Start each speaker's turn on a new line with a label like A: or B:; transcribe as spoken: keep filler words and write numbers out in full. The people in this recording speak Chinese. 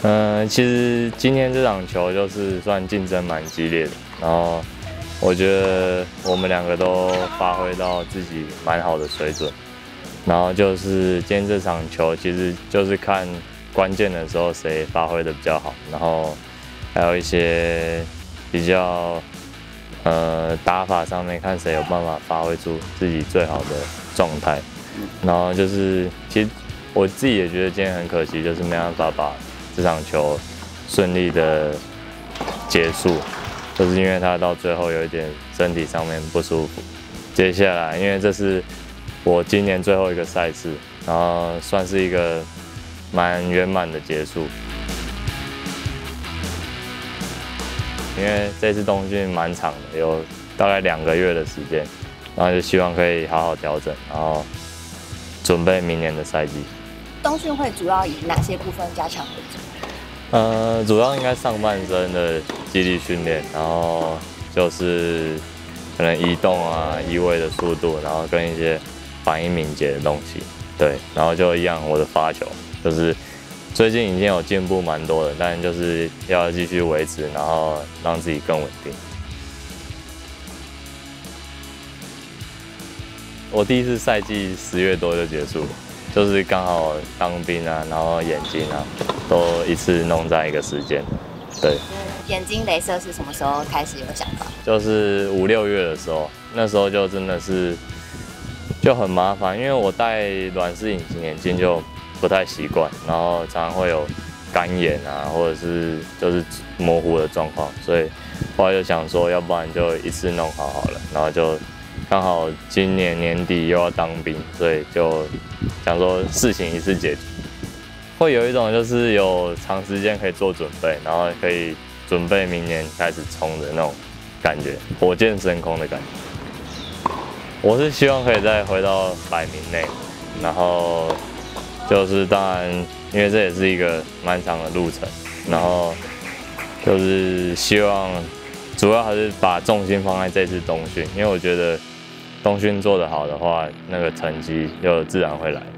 A: 嗯、呃，其实今天这场球就是算竞争蛮激烈的，然后我觉得我们两个都发挥到自己蛮好的水准，然后就是今天这场球其实就是看关键的时候谁发挥的比较好，然后还有一些比较呃打法上面看谁有办法发挥出自己最好的状态，然后就是其实我自己也觉得今天很可惜，就是没办法把这场球顺利的结束，就是因为他到最后有一点身体上面不舒服。接下来，因为这是我今年最后一个赛事，然后算是一个蛮圆满的结束。因为这次冬训蛮长的，有大概两个月的时间，然后就希望可以好好调整，然后准备明年的赛季。
B: 冬训会主要以哪些部分加强为主？
A: 呃，主要应该上半身的肌力训练，然后就是可能移动啊、移位的速度，然后跟一些反应敏捷的东西。对，然后就一样，我的发球就是最近已经有进步蛮多的，但就是要继续维持，然后让自己更稳定。我第一次赛季十月多就结束，就是刚好当兵啊，然后眼睛啊，都一次弄在一个时间。对，
B: 眼睛雷射是什么时候开始有想法？
A: 就是五六月的时候，那时候就真的是就很麻烦，因为我戴软式隐形眼镜就不太习惯，然后常常会有干眼啊，或者是就是模糊的状况，所以后来就想说，要不然就一次弄好好了，然后就刚好今年年底又要当兵，所以就想说事情一次解决。会有一种就是有长时间可以做准备，然后可以准备明年开始冲的那种感觉，火箭升空的感觉。我是希望可以再回到百名内，然后就是当然，因为这也是一个蛮长的路程，然后就是希望主要还是把重心放在这次冬训，因为我觉得冬训做得好的话，那个成绩就自然会来。